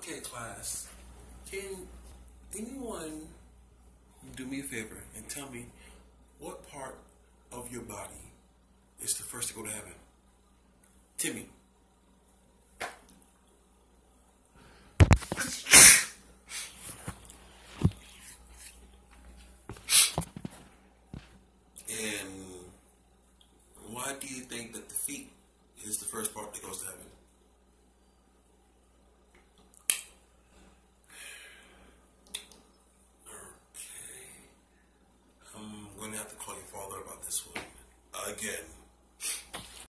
Okay, class. Can anyone do me a favor and tell me what part of your body is the first to go to heaven? Timmy. And why do you think that the feet is the first part that goes to heaven? Okay. I'm going to have to call your father about this one again.